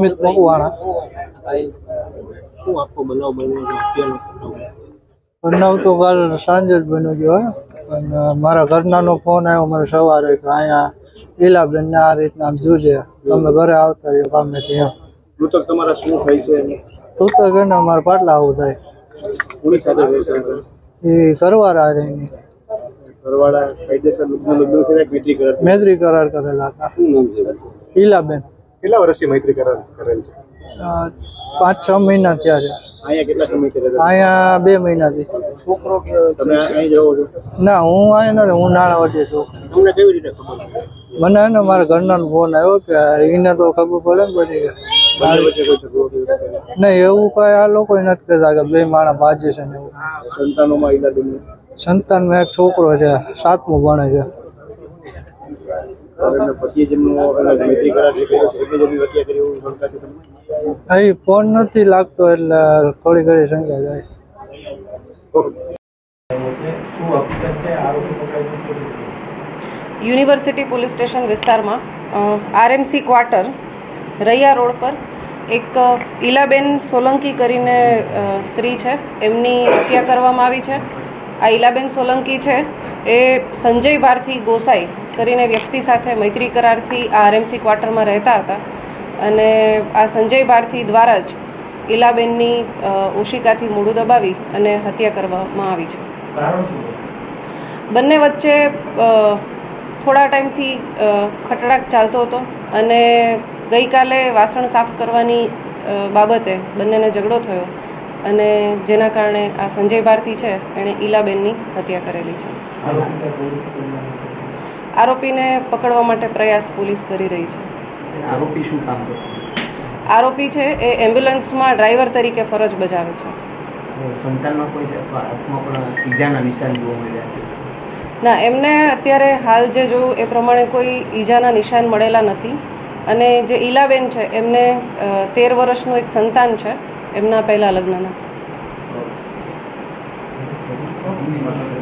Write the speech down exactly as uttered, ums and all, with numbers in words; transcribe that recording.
અમિત મકવાણા. બનાવ તો કાલ સાંજે જ બન્યો ગયો અને મારા ઘરનાનો ફોન આવ્યો મને સવારે કે અહીંયા ઈલાબેન ને આ રીતના જોજે, તમે ઘરે આવતા રહ્યો કામેથી એમ. મૃતક તમારા શું થાય છે? મૃતક એને મારા પાટલા આવું થાય એ કરવારા રહી મૈત્રી કરાર કરેલા હતા. ઈલાબેન કેટલા વર્ષથી મૈત્રી કરાર કરેલ છે? પાંચ છ મહિના થયા છે. અહીંયા કેટલા સમયથી રહે? અહીંયા બે મહિનાથી. છોકરો કે તમે અહીં રહો છો? ના, હું અહીંયા નથી, હું નાણાવટી છું. તમને કેવી રીતે ખબર? મને ને મારા ઘરના ફોન આવ્યો કે એને તો ખબર પડે ને પછી નહીં એવું કઈ આ લોકો નથી કહેતા કે બે માણસ ભાજી છે ને એવું. સંતાનોમાં ઈલાબેન સંતાનમાં એક છોકરો છે, સાતમું ભણે છે. અહીં ફોન નથી લાગતો એટલે થોડી ઘણી સંખ્યા જાય. યુનિવર્સિટી પોલીસ સ્ટેશન વિસ્તારમાં આરએમસી ક્વાર્ટર રૈયા રોડ પર એક ઈલાબેન સોલંકી કરીને સ્ત્રી છે, એમની હત્યા કરવામાં આવી છે. આ ઈલાબેન સોલંકી છે એ સંજય ભારતી ગોસાઈ કરીને વ્યક્તિ સાથે મૈત્રી કરારથી આ આરએમસી ક્વાર્ટરમાં રહેતા હતા અને આ સંજય ભારતી દ્વારા જ ઈલાબેનની ઓશિકાથી મોઢું દબાવી અને હત્યા કરવામાં આવી છે. બંને વચ્ચે થોડા ટાઈમથી ખટડાક ચાલતો હતો અને ગઈકાલે વાસણ સાફ કરવાની બાબતે બંનેને ઝઘડો થયો અને જેના કારણે આ સંજય ભારતી છે એણે ઈલાબેનની હત્યા કરેલી છે. આરોપીને પકડવા માટે પ્રયાસ પોલીસ કરી રહી છે. આરોપી શું કામ કરે? આરોપી છે એ એમ્બ્યુલન્સમાં ડ્રાઈવર તરીકે ફરજ બજાવે છે. સંતાનમાં કોઈ હાથમાં પણ ઈજાના નિશાન જોવા મળ્યા છે? ના, એમને અત્યારે હાલ જે જોયું એ પ્રમાણે કોઈ ઈજાના નિશાન મળેલા નથી અને જે ઈલાબેન છે એમને તેર વર્ષનું એક સંતાન છે એમના પહેલા લગ્નના.